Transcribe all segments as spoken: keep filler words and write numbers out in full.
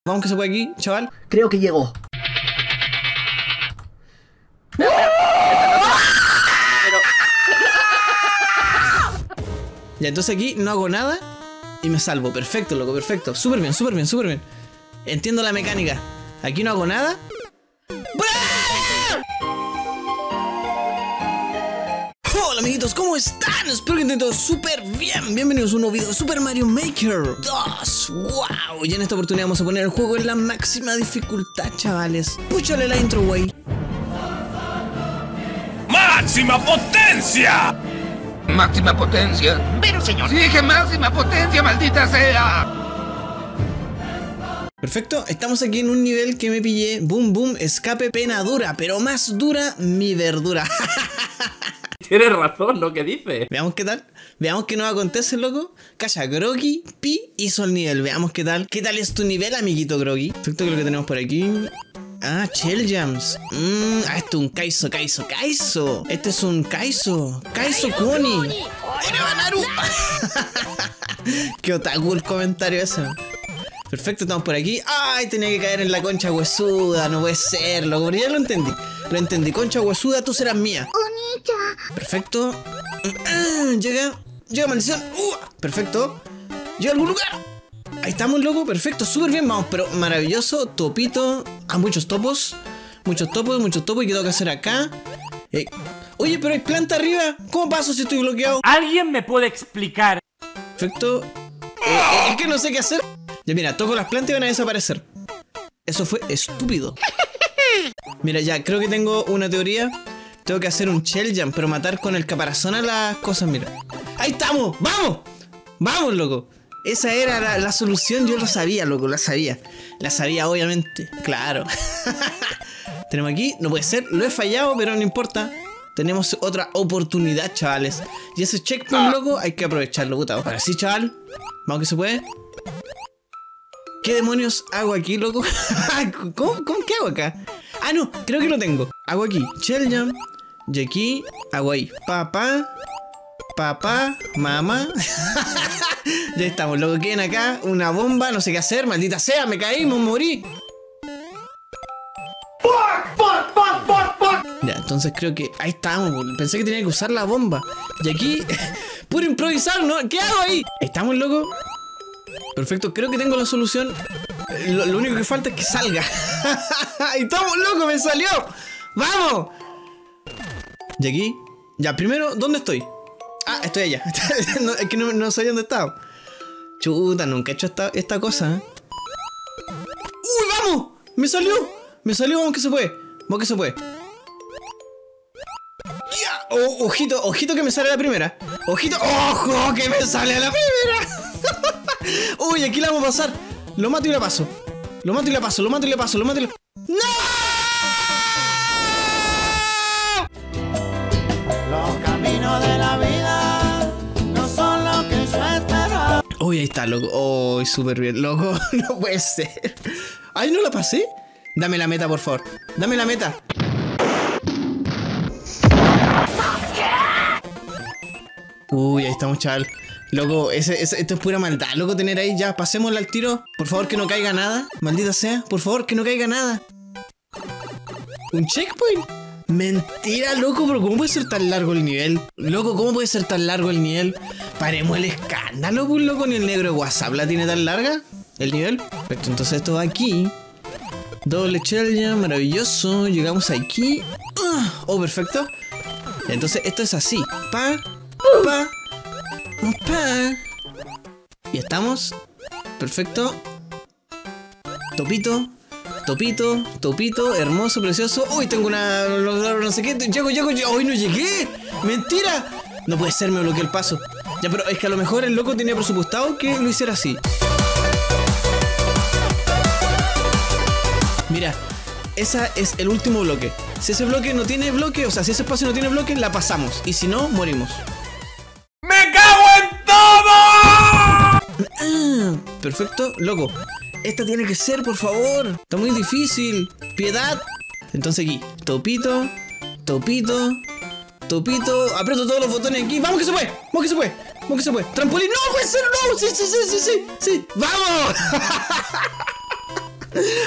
Vamos que se puede aquí, chaval. Creo que llegó. Ya, entonces aquí no hago nada y me salvo. Perfecto, loco, perfecto. Súper bien, súper bien, súper bien. Entiendo la mecánica. Aquí no hago nada. Hola amiguitos, ¿cómo están? Espero que estén todos súper bien. Bienvenidos a un nuevo video de Super Mario Maker dos. Wow, y en esta oportunidad vamos a poner el juego en la máxima dificultad, chavales. Púchale la intro, güey. ¡Máxima potencia! Máxima potencia. Pero señor, Sí, dije máxima potencia, maldita sea. Perfecto, estamos aquí en un nivel que me pillé. Boom, boom, escape, pena dura. Pero más dura, mi verdura. Tienes razón, ¿no? ¿Qué dices? Veamos qué tal. Veamos qué nos acontece, loco. Calla, Groggy Pi hizo el nivel. Veamos qué tal. ¿Qué tal es tu nivel, amiguito Groggy? Perfecto, que lo que tenemos por aquí. Ah, Shell Jams. Mmm, ah, esto es un Kaizo, Kaizo, Kaizo. Este es un Kaizo. Kaizo Kuni. ¡Orevanaru! Qué otaku el comentario ese. Perfecto, estamos por aquí. ¡Ay! Tenía que caer en la concha huesuda. No puede ser, loco. Pero ya lo entendí. Lo entendí. Concha huesuda, tú serás mía. Perfecto. Ah, llega. Llega, maldición. Uh, perfecto. Llega a algún lugar. Ahí estamos, loco. Perfecto. Súper bien. Vamos, pero maravilloso. Topito. Ah, muchos topos. Muchos topos, muchos topos. ¿Y qué tengo que hacer acá? Eh, oye, pero hay planta arriba. ¿Cómo paso si estoy bloqueado? ¿Alguien me puede explicar? Perfecto. Eh, es que no sé qué hacer. Ya mira, toco las plantas y van a desaparecer. Eso fue estúpido. Mira, ya, creo que tengo una teoría. Tengo que hacer un Shell Jump, pero matar con el caparazón a las cosas, mira. ¡Ahí estamos! ¡Vamos! ¡Vamos, loco! Esa era la, la solución, yo lo sabía, loco, la sabía. La sabía, obviamente, claro. Tenemos aquí, no puede ser, lo he fallado, pero no importa. Tenemos otra oportunidad, chavales. Y ese checkpoint, loco, hay que aprovecharlo, puta. Ahora sí, chaval. Vamos que se puede. ¿Qué demonios hago aquí, loco? ¿Cómo, ¿Cómo? ¿Qué hago acá? Ah, no, creo que lo tengo. Hago aquí, Shell Jump. Y aquí, hago ahí, papá, papá, mamá. Ya estamos, loco, queden acá. Una bomba, no sé qué hacer, maldita sea, me caí, me morí. Ya, entonces creo que ahí estamos. Pensé que tenía que usar la bomba. Y aquí, puro improvisar, ¿no? ¿Qué hago ahí? ¿Estamos, loco? Perfecto, creo que tengo la solución. Lo, lo único que falta es que salga. ¡Ahí estamos, loco! ¡Me salió! ¡Vamos! Y aquí. Ya, primero, ¿dónde estoy? Ah, estoy allá. No, es que no, no sabía dónde estaba. Chuta, nunca he hecho esta, esta cosa, ¿eh? ¡Uy, vamos! ¡Me salió! ¡Me salió! Vamos que se puede. Vamos que se puede. ¡Ya! Oh, ojito, ojito que me sale la primera. ¡Ojito! ¡Ojo! Que me sale la primera. Uy, aquí la vamos a pasar. Lo mato y la paso. Lo mato y la paso, lo mato y la paso, lo mato y la... ¡No! Los caminos de la vida no son lo que yo esperaba. Uy, ahí está, loco. Uy, súper bien, loco. No puede ser. Ay, ¿no la pasé? Dame la meta, por favor. Dame la meta. Uy, ahí estamos, chaval. Loco, ese, ese, esto es pura maldad, loco, tener ahí. Ya, pasémosle al tiro. Por favor, que no caiga nada. Maldita sea, por favor, que no caiga nada. ¿Un checkpoint? Mentira, loco, pero ¿cómo puede ser tan largo el nivel? Loco, ¿cómo puede ser tan largo el nivel? Paremos el escándalo, pues, loco. Ni el negro de WhatsApp la tiene tan larga el nivel. Perfecto, entonces esto va aquí. Doble challenge, maravilloso. Llegamos aquí. Oh, perfecto. Entonces esto es así. Pa, pa, pa. Y estamos. Perfecto. Topito. Topito, topito, hermoso, precioso. Uy, tengo una... no sé qué. Llego, llego, llego. Uy, no llegué. Mentira. No puede ser, me bloqueé el paso. Ya, pero es que a lo mejor el loco tenía presupuestado que lo hiciera así. Mira, ese es el último bloque. Si ese bloque no tiene bloque, o sea, si ese espacio no tiene bloque, la pasamos. Y si no, morimos. ¡Me cago en todo! Ah, perfecto, loco. Esta tiene que ser, por favor. Está muy difícil. Piedad. Entonces aquí, topito, topito, topito. Aprieto todos los botones aquí. ¡Vamos que se puede! ¡Vamos que se puede! ¡Vamos que se puede! ¡Trampolín! ¡No puede ser! ¡No! ¡Sí, sí, sí, sí, sí! ¡Sí! ¡Vamos!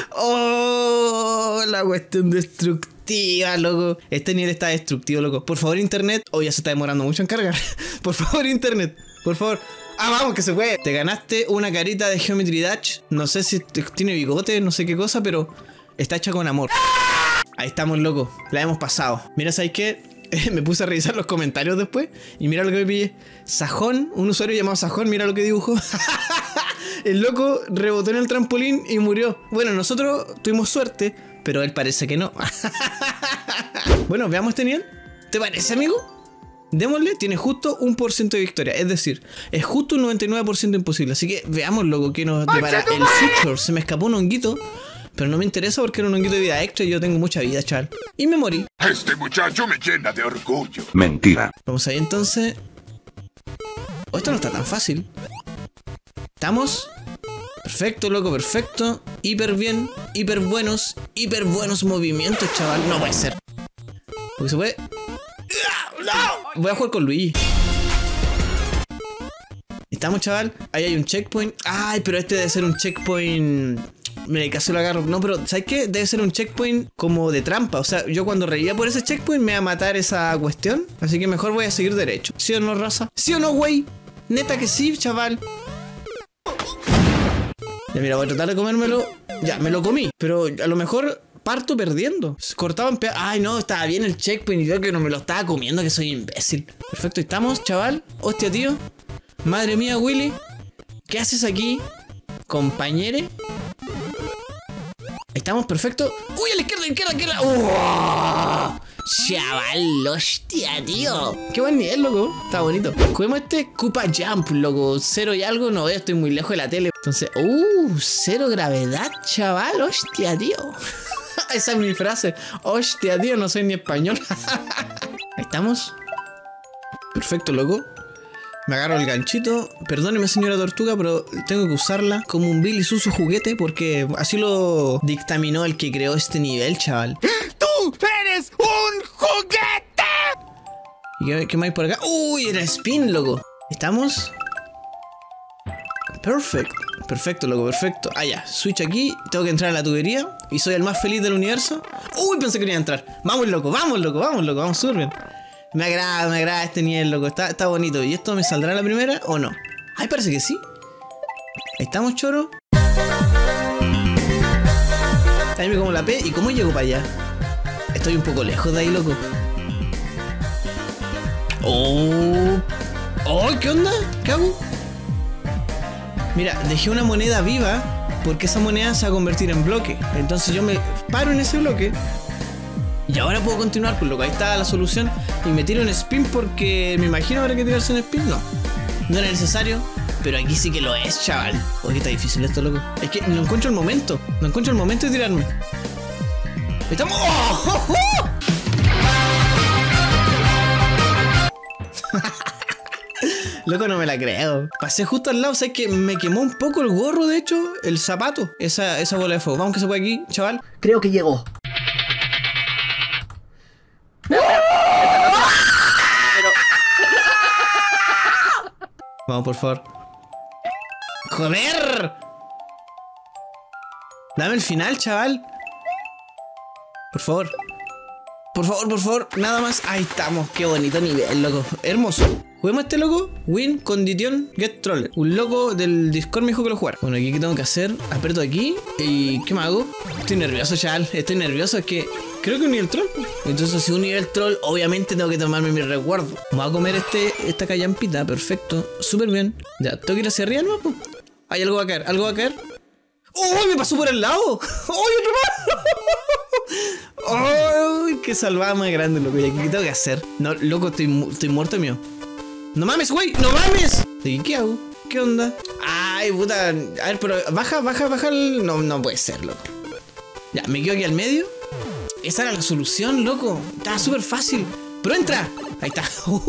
Oh, la cuestión destructiva, loco. Este nivel está destructivo, loco. Por favor, internet. Oh, ya se está demorando mucho en cargar. Por favor, internet. Por favor. Ah, vamos, que se puede. Te ganaste una carita de Geometry Dash. No sé si tiene bigote, no sé qué cosa, pero está hecha con amor. Ahí estamos, loco. La hemos pasado. Mira, ¿sabes qué? Me puse a revisar los comentarios después y mira lo que me pillé. Sajón, un usuario llamado Sajón, mira lo que dibujó. El loco rebotó en el trampolín y murió. Bueno, nosotros tuvimos suerte, pero él parece que no. Bueno, veamos este nivel. ¿Te parece, amigo? Démosle, tiene justo un por ciento de victoria. Es decir, es justo un noventa y nueve por ciento imposible. Así que veamos, loco, que nos depara el future. Se me escapó un honguito, pero no me interesa porque era un honguito de vida extra y yo tengo mucha vida, chaval. Y me morí. Este muchacho me llena de orgullo. Mentira. Vamos ahí entonces. Oh, esto no está tan fácil. Estamos. Perfecto, loco, perfecto. Hiper bien, hiper buenos, hiper buenos movimientos, chaval. No puede ser. Porque se puede. ¡No! Voy a jugar con Luigi. Estamos, chaval. Ahí hay un checkpoint. Ay, pero este debe ser un checkpoint. Mira, casi lo agarro. No, pero ¿sabes qué? Debe ser un checkpoint como de trampa. O sea, yo cuando reía por ese checkpoint me iba a matar esa cuestión. Así que mejor voy a seguir derecho. ¿Sí o no, raza? ¿Sí o no, güey? Neta que sí, chaval. Ya, mira, voy a tratar de comérmelo. Ya, me lo comí. Pero a lo mejor parto perdiendo. Cortaban pe... Ay, no, estaba bien el checkpoint y yo que no me lo estaba comiendo, que soy imbécil. Perfecto, ahí estamos, chaval. Hostia, tío. Madre mía, Willy. ¿Qué haces aquí, compañere? Ahí estamos, perfecto. Uy, a la izquierda, a la izquierda, a la izquierda. ¡Oh! Chaval, hostia, tío. Qué buen nivel, loco. Está bonito. Juguemos este Koopa Jump, loco. Cero y algo, no veo, estoy muy lejos de la tele. Entonces, uh, cero gravedad, chaval. Hostia, tío. Esa es mi frase. Hostia, tío, no soy ni español. Ahí estamos. Perfecto, loco. Me agarro el ganchito. Perdóneme, señora tortuga, pero tengo que usarla como un Billy Suso juguete porque así lo dictaminó el que creó este nivel, chaval. ¡Tú eres un juguete! ¿Y qué, qué más hay por acá? ¡Uy, era spin, loco! ¿Estamos? Perfecto. Perfecto, loco, perfecto. Ah, ya. Switch aquí. Tengo que entrar a la tubería. Y soy el más feliz del universo. ¡Uy, pensé que no iba a entrar! ¡Vamos, loco! ¡Vamos, loco! ¡Vamos, loco! ¡Vamos, súper bien! Me agrada, me agrada este nivel, loco. Está, está bonito. ¿Y esto me saldrá la primera o no? Ay, parece que sí. Ahí estamos, choro. Ahí me como la P. ¿Y cómo llego para allá? Estoy un poco lejos de ahí, loco. Oh. Oh, ¿qué onda? ¿Qué hago? Mira, dejé una moneda viva porque esa moneda se va a convertir en bloque. Entonces yo me paro en ese bloque. Y ahora puedo continuar, pues loco, ahí está la solución. Y me tiro en spin porque me imagino habrá que tirarse en spin. No, no era necesario, pero aquí sí que lo es, chaval. Oye, está difícil esto, loco. Es que no encuentro el momento. No encuentro el momento de tirarme. Estamos... ¡Oh! ¡Oh! ¡Oh! Loco, no me la creo. Pasé justo al lado, ¿sabes que me quemó un poco el gorro, de hecho? El zapato, esa, esa bola de fuego. Vamos que se puede aquí, chaval. Creo que llegó. Vamos, por favor. ¡Joder! Dame el final, chaval. Por favor. Por favor, por favor. Nada más. Ahí estamos. Qué bonito nivel, loco. Hermoso. Juguemos a este loco. Win condition get troller. Un loco del Discord me dijo que lo jugara. Bueno, aquí qué tengo que hacer. Aprieto aquí. ¿Y qué me hago? Estoy nervioso, chaval. Estoy nervioso. Es que creo que un nivel troll. Entonces, si un nivel troll, obviamente tengo que tomarme mi resguardo. Voy a comer este, esta callampita. Perfecto. Súper bien. Ya, tengo que ir hacia arriba, ¿no? Hay algo va a caer. Algo va a caer. ¡Oh! Me pasó por el lado. ¡Oh! ¡Otro más! ¡Oh! ¡Qué salvada más grande, loco! ¿Y aquí qué tengo que hacer? No, loco, estoy, estoy muerto mío. ¡No mames, güey! ¡No mames! ¿Y qué hago? ¿Qué onda? ¡Ay, puta! A ver, pero baja, baja, baja el... No, no puede ser, loco. Ya, me quedo aquí al medio. Esa era la solución, loco. Estaba súper fácil. ¡Pero entra! Ahí está.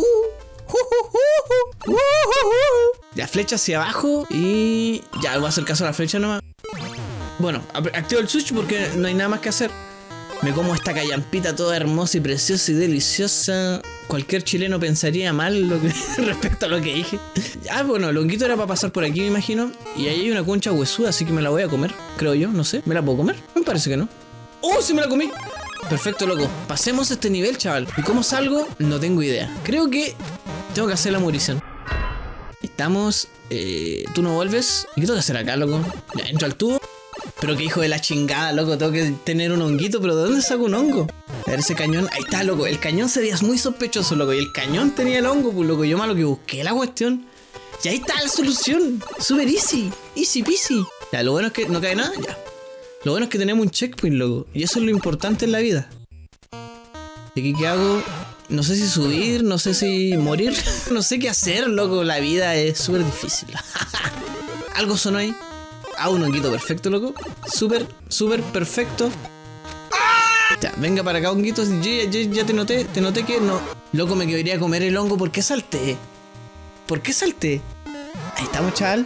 Ya, flecha hacia abajo. Y... ya, voy a hacer caso a la flecha nomás. Bueno, activo el switch porque no hay nada más que hacer. Me como esta callampita toda hermosa y preciosa y deliciosa. Cualquier chileno pensaría mal lo que, respecto a lo que dije. Ah, bueno, el honguito era para pasar por aquí, me imagino. Y ahí hay una concha huesuda, así que me la voy a comer, creo yo, no sé. ¿Me la puedo comer? Me parece que no. ¡Oh, sí me la comí! Perfecto, loco. Pasemos este nivel, chaval. ¿Y cómo salgo? No tengo idea. Creo que tengo que hacer la murición. Estamos... Eh, ¿Tú no vuelves? ¿Y qué tengo que hacer acá, loco? Ya, entro al tubo. Pero qué hijo de la chingada, loco. Tengo que tener un honguito. ¿Pero de dónde saco un hongo? A ver ese cañón. Ahí está, loco. El cañón se veía muy sospechoso, loco. Y el cañón tenía el hongo, pues, loco. Yo malo que busqué la cuestión. Y ahí está la solución. Super easy. Easy peasy. Ya, lo bueno es que no cae nada. Ya. Lo bueno es que tenemos un checkpoint, loco. Y eso es lo importante en la vida. ¿Y aquí qué hago? No sé si subir, no sé si morir. No sé qué hacer, loco. La vida es súper difícil. Algo sonó ahí. Ah, un honguito perfecto, loco. Súper, súper perfecto. Ya, venga para acá, honguitos. Yo, yo, ya te noté, te noté que no. Loco, me quería comer el hongo. ¿Por qué salté? ¿Por qué salté? Ahí estamos, chaval.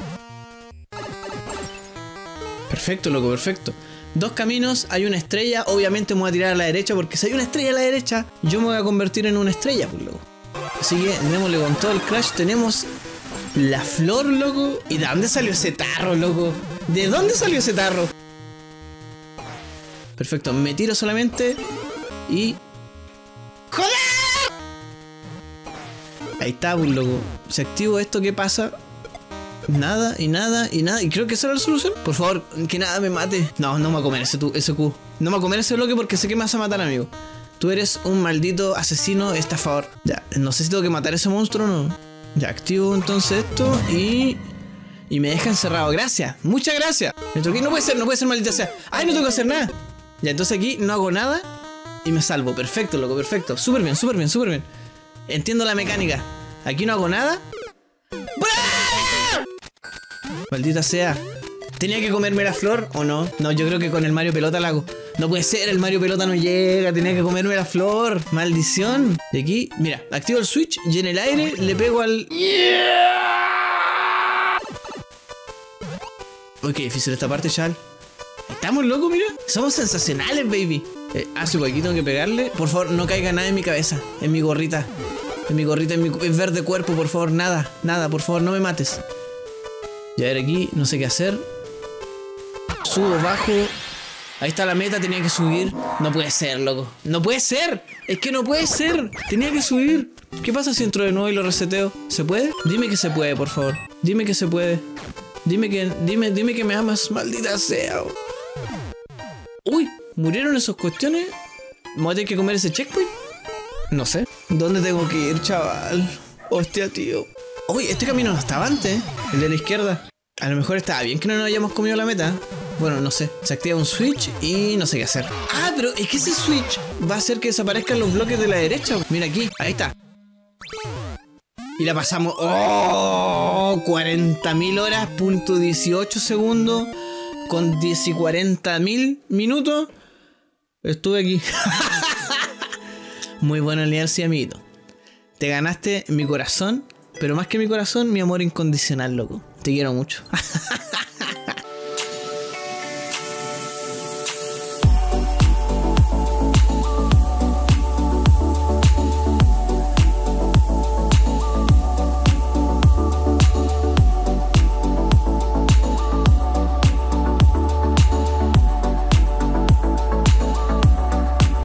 Perfecto, loco, perfecto. Dos caminos, hay una estrella. Obviamente me voy a tirar a la derecha, porque si hay una estrella a la derecha, yo me voy a convertir en una estrella, pues, loco. Así que démosle con todo el crash. Tenemos la flor, loco. ¿Y de dónde salió ese tarro, loco? ¿De dónde salió ese tarro? Perfecto, me tiro solamente. Y... ¡joder! Ahí está, pues, loco. Si activo esto, ¿qué pasa? Nada, y nada, y nada. Y creo que esa era la solución. Por favor, que nada me mate. No, no me voy a comer ese, tu, ese Q. No me voy a comer ese bloque porque sé que me vas a matar, amigo. Tú eres un maldito asesino estafador. Ya, no sé si tengo que matar a ese monstruo o no. Ya, activo entonces esto y... Y me deja encerrado. Gracias, muchas gracias. Me toqué, no puede ser, no puede ser, maldita sea. Ay, no tengo que hacer nada. Ya, entonces aquí no hago nada y me salvo. Perfecto, loco, perfecto. Súper bien, súper bien, súper bien. Entiendo la mecánica. Aquí no hago nada. Maldita sea. ¿Tenía que comerme la flor o no? No, yo creo que con el Mario Pelota la hago. No puede ser, el Mario Pelota no llega. Tenía que comerme la flor. Maldición. De aquí, mira, activo el switch y en el aire le pego al... Uy, qué difícil esta parte, chaval. Estamos locos, mira. Somos sensacionales, baby. Eh, ah, sí, pues aquí tengo que pegarle. Por favor, no caiga nada en mi cabeza. En mi gorrita. En mi gorrita, en mi verde cuerpo, por favor. Nada, nada, por favor, no me mates. Y a ver aquí, no sé qué hacer. Subo, bajo. Ahí está la meta, tenía que subir. No puede ser, loco. No puede ser. Es que no puede ser. Tenía que subir. ¿Qué pasa si entro de nuevo y lo reseteo? ¿Se puede? Dime que se puede, por favor. Dime que se puede. Dime que, dime, dime que me amas, maldita sea. Uy, ¿murieron esas cuestiones? ¿Me voy a tener que comer ese checkpoint? No sé. ¿Dónde tengo que ir, chaval? Hostia, tío. Uy, este camino no estaba antes, ¿eh? El de la izquierda. A lo mejor estaba bien que no nos hayamos comido la meta. Bueno, no sé. Se activa un switch y no sé qué hacer. Ah, pero es que ese switch va a hacer que desaparezcan los bloques de la derecha. Mira aquí, ahí está. Y la pasamos. ¡Oh! cuarenta mil horas, punto dieciocho segundos. Con diez y cuarenta mil minutos. Estuve aquí. Muy bueno el nivel, sí, amiguito. Te ganaste mi corazón. Pero más que mi corazón, mi amor incondicional, loco. Te quiero mucho.